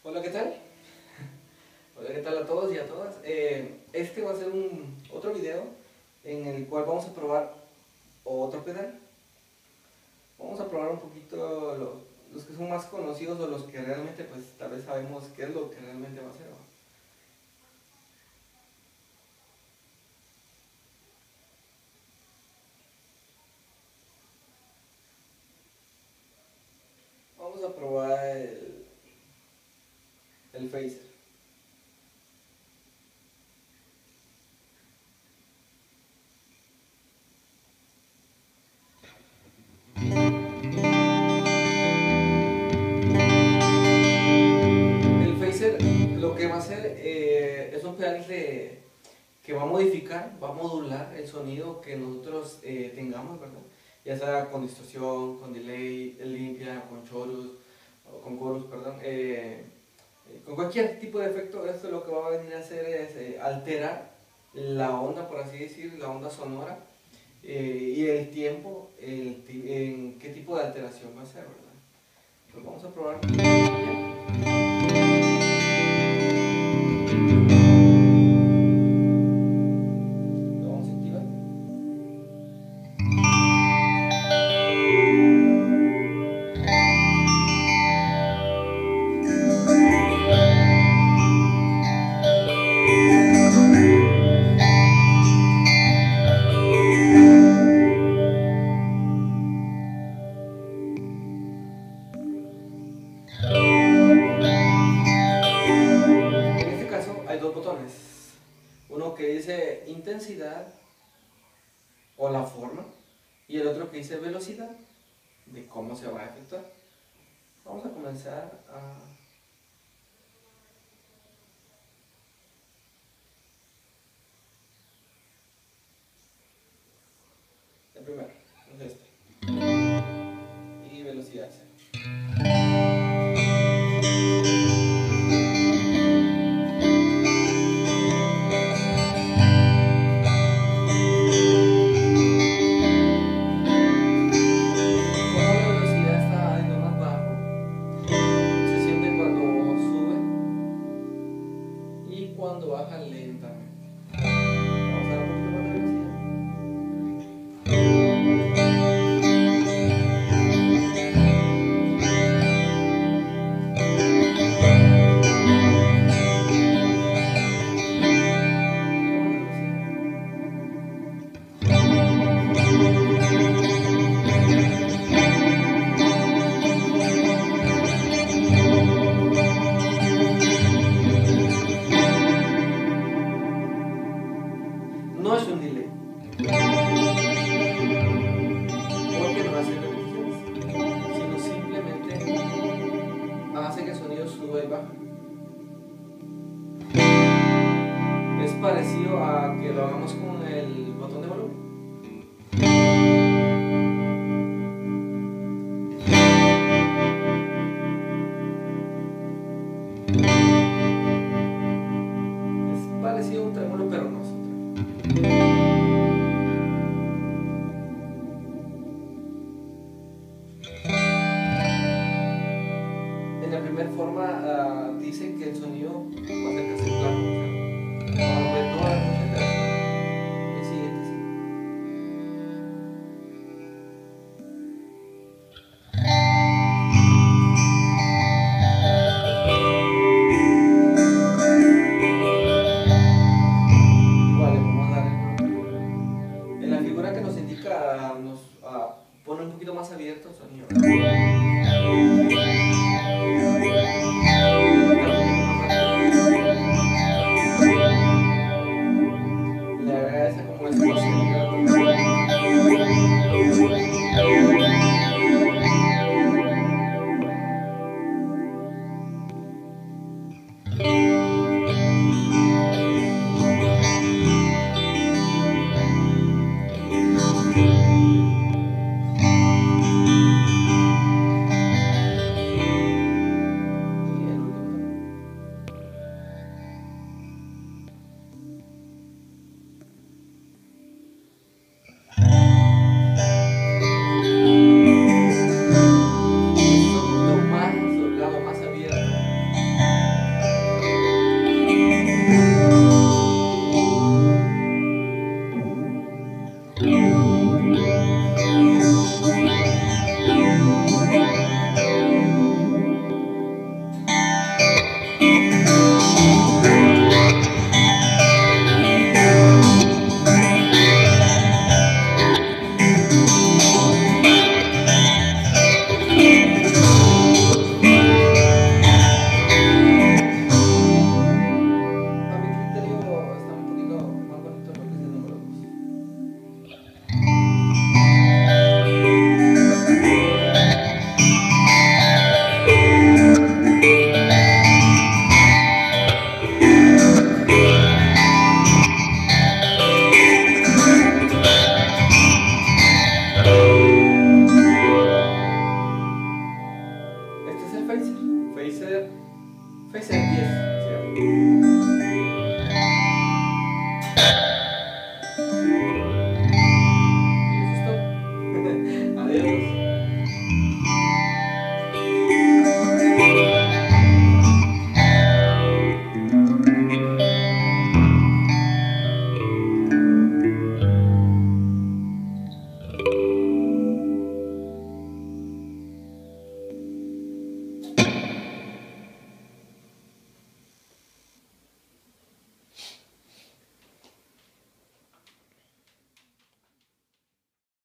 Hola, ¿qué tal? Hola, ¿qué tal a todos y a todas? Este va a ser otro video en el cual vamos a probar otro pedal. Vamos a probar un poquito los que son más conocidos o los que realmente pues tal vez sabemos qué es lo que realmente va a ser, ¿no? Vamos a probar el phaser. El phaser lo que va a hacer es un pedal que va a modificar, va a modular el sonido que nosotros tengamos, ¿verdad? Ya sea con distorsión, con delay, limpia, con chorus, o con chorus, perdón. Con cualquier tipo de efecto, esto lo que va a venir a hacer es alterar la onda, por así decir, la onda sonora, y el tiempo, en qué tipo de alteración va a ser, ¿verdad? Pues vamos a probar. Lo vamos a activar. En este caso hay dos botones, uno que dice intensidad o la forma y el otro que dice velocidad de cómo se va a efectuar. Vamos a comenzar a... El primero es este y velocidad cero. Como la velocidad está en lo más bajo, se siente cuando sube y cuando baja lentamente. Vamos a dar un poquito más de velocidad. No es un delay, porque no hace repeticiones, sino simplemente hace que el sonido suba y baja. Es parecido a que lo hagamos con el botón de volumen. Es parecido a un trémolo, pero no es un trémolo. En la primera forma dice que el sonido va a ser casi plano, o sea, va a mover toda la concentración. El siguiente sí. Igual le vamos a dar en la figura que nos indica, nos pone un poquito más abierto el sonido. Le agradece como espacialidad. Y el último. Es un poquito más, lado más abierto. el 10.